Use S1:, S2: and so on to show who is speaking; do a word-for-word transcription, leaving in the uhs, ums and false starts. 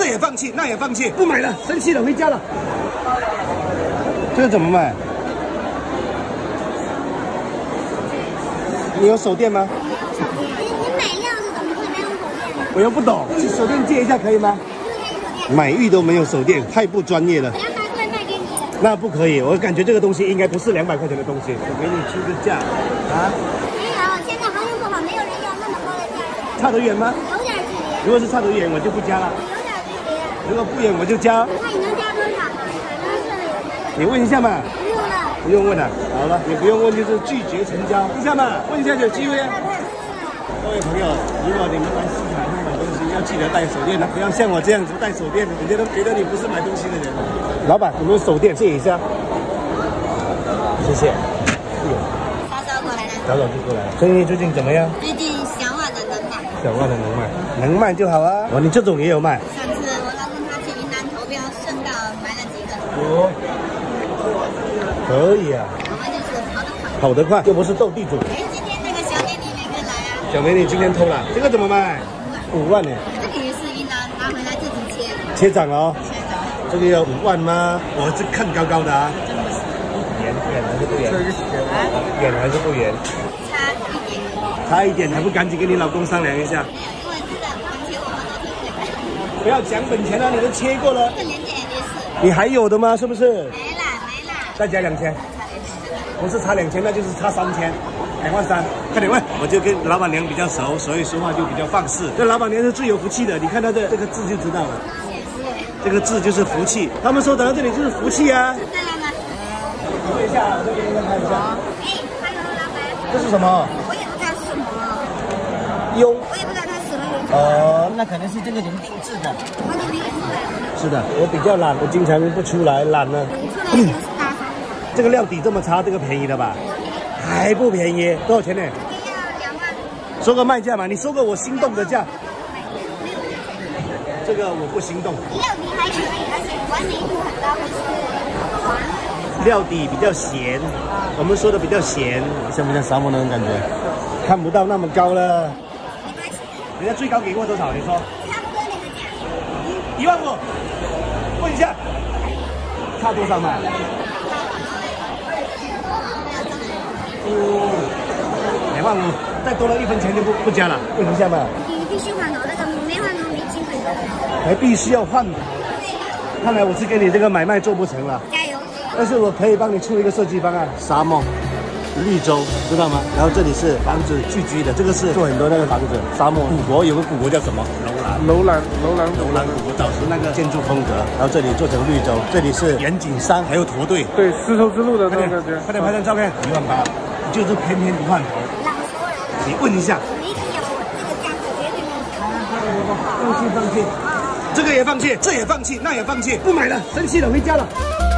S1: 也放弃，那也放弃，不买了，生气了，回家了。这个怎么买？你有手电吗？
S2: 你你买料子怎么会没有手电？
S1: 我又不懂，去手电借一下可以吗？买玉都没有手电，太不专业了。
S2: 两百块卖给你的。
S1: 那不可以，我感觉这个东西应该不是两百块钱的东西。我给你出个价啊。
S2: 没有，现在行情不好，没有人要那么高的价钱。
S1: 差得远吗？
S2: 有点距离。
S1: 如果是差得远，我就不加了。
S2: 有点距离。
S1: 如果不远，我就加。
S2: 那你能加多少？反正是。
S1: 你问一下嘛。
S2: 不用了。
S1: 不用问了，好了，你不用问就是拒绝成交。一下嘛，问一下就有机会啊。各位朋友，如果你们来市场上买东西，要记得带手电的，不要像我这样子带手电，人家都觉得你不是买东西的人。老板，有没有手电借一下？谢谢。
S2: 稍稍过来了。
S1: 早早就过来了。生意最近怎么样？
S2: 最近小碗的能买。
S1: 小碗的能卖，能卖就好啊。哦，你这种也有卖？
S2: 上次我老公他去云南投标，顺道买了几个。
S1: 哦，可以啊。
S2: 我们就是跑得快。
S1: 跑得快，又不是斗地主。
S2: 哎，今天那个小美女没跟来啊？
S1: 小美女今天偷了，这个怎么卖？五万呢。
S2: 这个也是云南拿回来自己切。
S1: 切掌哦。
S2: 切掌。
S1: 这个要五万吗？我是看高高的啊。圆圆还是不圆？圆还是不圆？
S2: 差一点。
S1: 差一点，还不赶紧跟你老公商量一下？
S2: 没有，因为这个本钱我们都挺贵的。
S1: 不要讲本钱了，你都切过了。
S2: 这连点也是。
S1: 你还有的吗？是不是？
S2: 没了没了。
S1: 再加两千。不是差两千，那就是差三千，两万三。快点问，我就跟老板娘比较熟，所以说话就比较放肆。这老板娘是最有福气的，你看她的这个字就知道了。这个字就是福气。他们说走到这里就是福气啊。
S2: 这样吗？
S1: 问一下，这边应该看一下。
S2: 哎，哈喽，老板。
S1: 这是什么？
S2: 我也不知道是什么。
S1: 庸。
S2: 我也不知道它是什么原
S1: 哦，那可能是这个人定制的。
S2: 我就没有出来。是
S1: 的，我比较懒，我经常不出来，懒了。
S2: 你出来就是大三。
S1: 这个料底这么差，这个便宜的吧？还不便宜，多少钱呢？
S2: 这个要两万。
S1: 说个卖价嘛，你说个我心动的价。这个我不心动。
S2: 料底还可以，而且完美度很高，很
S1: 料底比较咸，我们说的比较咸，像不像沙漠那种感觉？看不到那么高了。
S2: 没关系。
S1: 人家最高给过多少？你说？
S2: 差不多那个价。
S1: 一万五。问一下，差多少嘛？两万五，再多了一分钱就不不加了。问一下嘛。
S2: 你必须换头，那个没换头没机会。
S1: 还必须要换头。看来我是跟你这个买卖做不成了。
S2: 加油！
S1: 但是我可以帮你出一个设计方案。沙漠。绿洲知道吗？然后这里是房子聚居的，这个是做很多那个房子。沙漠古国有个古国叫什么？楼兰。楼兰，楼兰，楼兰古国早时那个建筑风格。然后这里做成绿洲，这里是远景山，还有驼队。对，丝绸之路的那个感觉。快点拍张照片，一万八，就是偏偏不换头。
S2: 老熟人。
S1: 你问一下。
S2: 没必要，我这个价格绝对没有。
S1: 放弃，放弃。这个也放弃，这也放弃，那也放弃，不买了，生气了，回家了。